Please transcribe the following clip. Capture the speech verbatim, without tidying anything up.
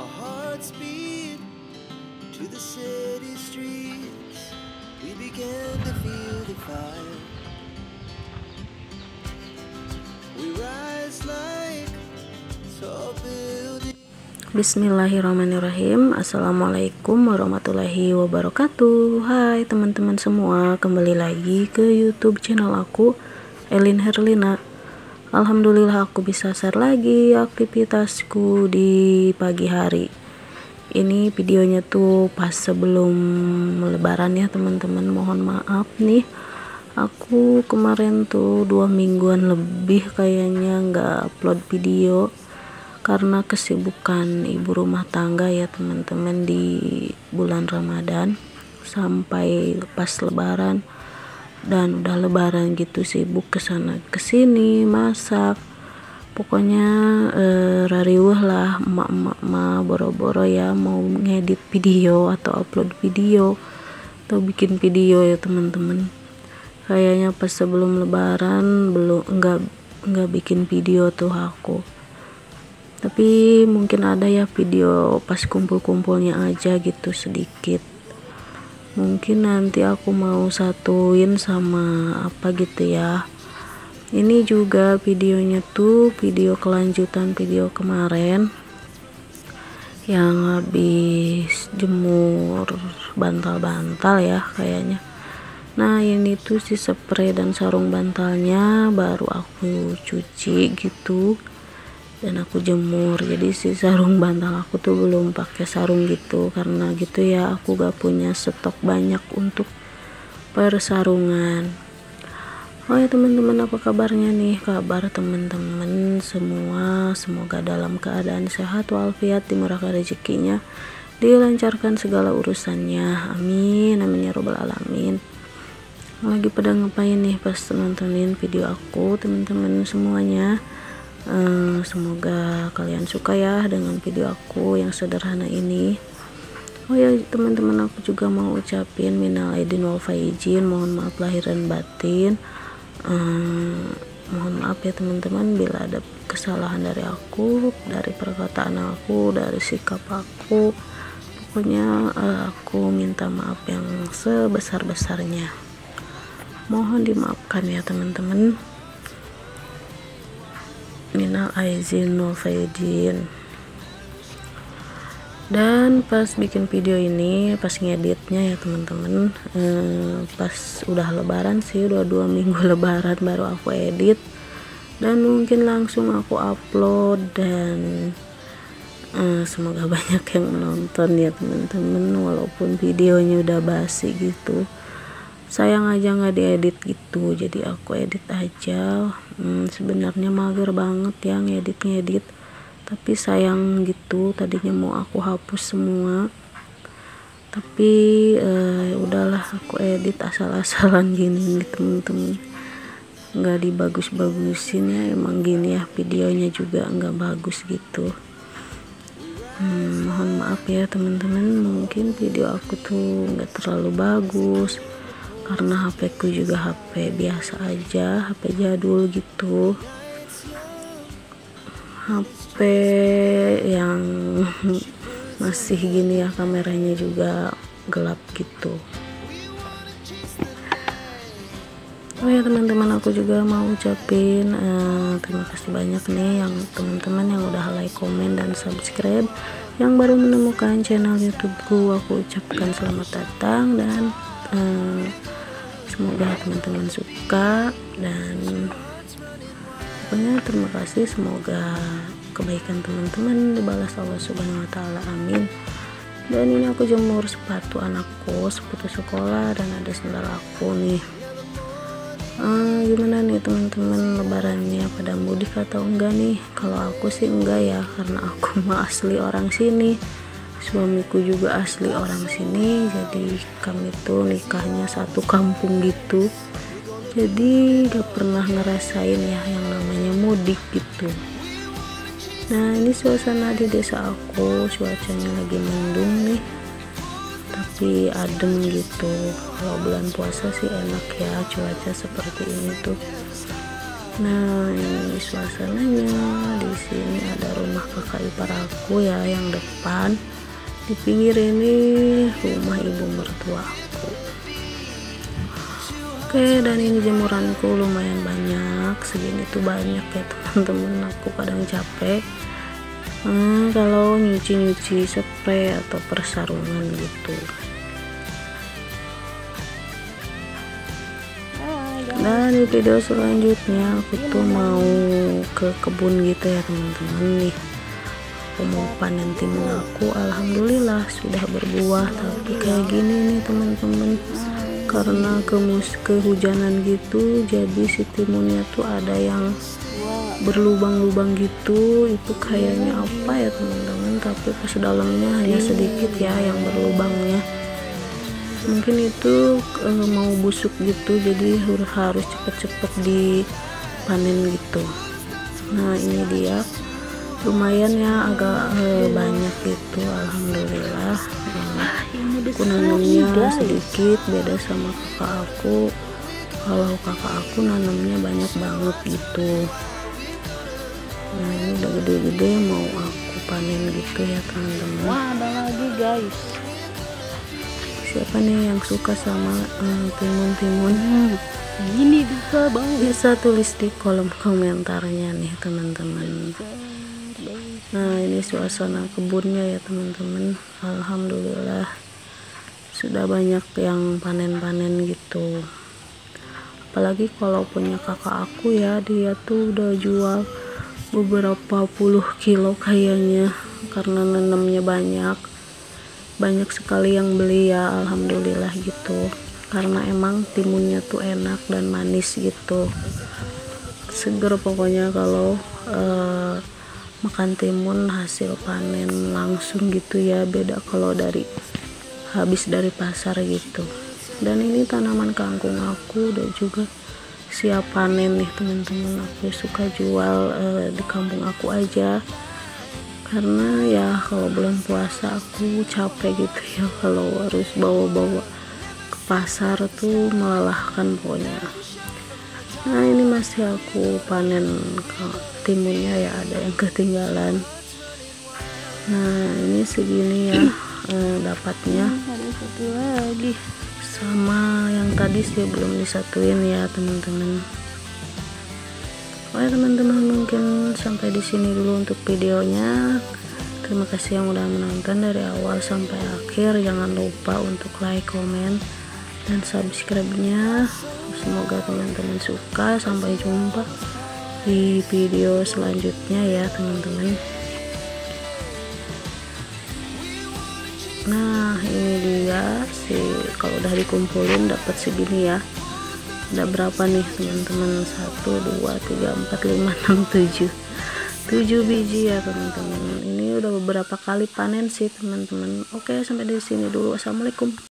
Our hearts beat to the city streets. We began to feel the fire. We rise like tall buildings. Bismillahirrahmanirrahim. Assalamualaikum warahmatullahi wabarakatuh. Hai teman-teman semua, kembali lagi ke YouTube channel aku, Elin Herlina. Alhamdulillah aku bisa share lagi aktivitasku di pagi hari. Ini videonya tuh pas sebelum lebaran ya teman-teman. Mohon maaf nih, aku kemarin tuh dua mingguan lebih kayaknya nggak upload video karena kesibukan ibu rumah tangga ya teman-teman di bulan Ramadan sampai pas lebaran. Dan udah lebaran gitu sibuk kesana kesini masak, pokoknya eh, rariweh lah emak-emak mah boro-boro ya mau ngedit video atau upload video atau bikin video ya teman-teman. Kayaknya pas sebelum lebaran belum enggak enggak bikin video tuh aku, tapi mungkin ada ya video pas kumpul-kumpulnya aja gitu sedikit. Mungkin nanti aku mau satuin sama apa gitu ya. Ini juga videonya tuh video kelanjutan video kemarin yang habis jemur bantal-bantal ya kayaknya. Nah ini tuh si spray dan sarung bantalnya baru aku cuci gitu dan aku jemur. Jadi si sarung bantal aku tuh belum pakai sarung gitu karena gitu ya aku gak punya stok banyak untuk persarungan. Oh ya teman-teman, apa kabarnya nih? Kabar teman-teman semua semoga dalam keadaan sehat walafiat, dimurahkan rezekinya, dilancarkan segala urusannya, amin amin ya robbal alamin. Lagi pada ngapain nih pas nontonin video aku teman-teman semuanya? Uh, semoga kalian suka ya dengan video aku yang sederhana ini. Oh ya teman-teman, aku juga mau ucapin minal aidin wal faizin, mohon maaf lahir dan batin. Uh, mohon maaf ya teman-teman bila ada kesalahan dari aku, dari perkataan aku, dari sikap aku. Pokoknya uh, aku minta maaf yang sebesar-besarnya. Mohon dimaafkan ya teman-teman. Minal aizin wal faizin. Dan pas bikin video ini, pas ngeditnya ya teman-teman, eh, pas udah lebaran sih, udah dua minggu lebaran baru aku edit dan mungkin langsung aku upload. Dan eh, semoga banyak yang menonton ya teman-teman, walaupun videonya udah basi gitu. Sayang aja nggak diedit gitu, jadi aku edit aja. Hmm, sebenarnya mager banget ya ngedit-ngedit, tapi sayang gitu, tadinya mau aku hapus semua, tapi eh, udahlah aku edit asal-asalan gini nih temen-temen, nggak dibagus-bagusin ya, emang gini ya videonya juga nggak bagus gitu. Hmm, mohon maaf ya teman-teman, mungkin video aku tuh nggak terlalu bagus karena H P ku juga H P biasa aja, H P jadul gitu, H P yang masih gini ya, kameranya juga gelap gitu. Oh ya teman-teman, aku juga mau ucapin uh, terima kasih banyak nih yang teman-teman yang udah like, komen, dan subscribe. Yang baru menemukan channel YouTubeku, aku ucapkan selamat datang dan uh, semoga teman-teman suka, dan pokoknya terima kasih, semoga kebaikan teman-teman dibalas Allah Subhanahu wa taala, amin. Dan ini aku jemur sepatu anakku, sepatu sekolah, dan ada sendal aku nih. Uh, gimana nih teman-teman, lebarannya pada mudik atau enggak nih? Kalau aku sih enggak ya, karena aku mah asli orang sini, suamiku juga asli orang sini, jadi kami tuh nikahnya satu kampung gitu, jadi gak pernah ngerasain ya yang namanya mudik gitu. Nah ini suasana di desa aku, cuacanya lagi mendung nih tapi adem gitu. Kalau bulan puasa sih enak ya cuaca seperti ini tuh. Nah, ini suasananya. Di sini ada rumah kakak ipar aku ya yang depan. Di pinggir ini rumah ibu mertua aku. Oke, dan ini jemuranku lumayan banyak. Segini tuh banyak ya teman-teman. Aku kadang capek hmm, kalau nyuci-nyuci spray atau persarungan gitu. Dan di video selanjutnya aku tuh mau ke kebun gitu ya teman-teman. Nih aku mau panen timun aku, alhamdulillah sudah berbuah. Tapi kayak gini nih teman-teman, karena kemus kehujanan gitu, jadi si timunnya tuh ada yang berlubang-lubang gitu. Itu kayaknya apa ya teman-teman, tapi pas dalamnya hanya sedikit ya yang berlubangnya. Mungkin itu e, mau busuk gitu, jadi harus cepet-cepet dipanen gitu. Nah ini dia, lumayan ya, agak e, banyak gitu, alhamdulillah. Nah, aku nanamnya sedikit, beda sama kakak aku. Kalau kakak aku nanamnya banyak banget gitu. Nah ini udah gede-gede, mau aku panen gitu ya teman-teman. Wah, ada lagi guys. Siapa nih yang suka sama timun-timun? Hmm, ini bisa banget. Bisa tulis di kolom komentarnya nih teman-teman. Nah ini suasana kebunnya ya teman-teman. Alhamdulillah sudah banyak yang panen-panen gitu. Apalagi kalau punya kakak aku ya, dia tuh udah jual beberapa puluh kilo kayaknya, karena nanamnya banyak. Banyak sekali yang beli ya, alhamdulillah gitu, karena emang timunnya tuh enak dan manis gitu, seger pokoknya kalau uh, makan timun hasil panen langsung gitu ya, beda kalau dari habis dari pasar gitu. Dan ini tanaman kangkung aku udah juga siap panen nih teman-teman. Aku suka jual uh, di kampung aku aja, karena ya kalau bulan puasa aku capek gitu ya, kalau harus bawa-bawa ke pasar tuh melelahkan pokoknya. Nah ini masih aku panen timunnya ya, ada yang ketinggalan. Nah ini segini ya eh, dapatnya. Ada satu lagi. Sama yang tadi sih belum disatuin ya teman-teman. Oke teman-teman, mungkin sampai di sini dulu untuk videonya. Terima kasih yang udah menonton dari awal sampai akhir. Jangan lupa untuk like, komen, dan subscribe-nya. Semoga teman-teman suka. Sampai jumpa di video selanjutnya ya teman-teman. Nah ini dia sih, kalau udah dikumpulin dapat segini ya. Ada berapa nih teman-teman? Satu, dua, tiga, empat, lima, enam, tujuh tujuh biji ya teman-teman. Ini udah beberapa kali panen sih teman-teman. Oke, sampai di sini dulu. Assalamualaikum.